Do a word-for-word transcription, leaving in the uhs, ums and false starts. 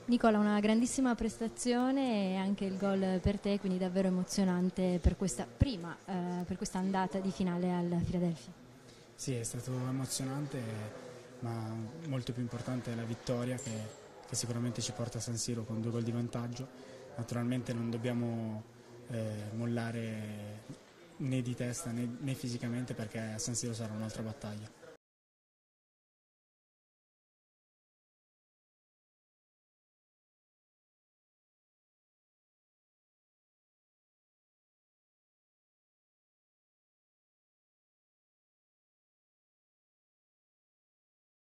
Nicola, una grandissima prestazione e anche il gol per te, quindi davvero emozionante per questa prima, eh, per questa andata di finale al Philadelphia. Sì, è stato emozionante, ma molto più importante è la vittoria che, che sicuramente ci porta a San Siro con due gol di vantaggio. Naturalmente non dobbiamo eh, mollare né di testa né, né fisicamente, perché a San Siro sarà un'altra battaglia.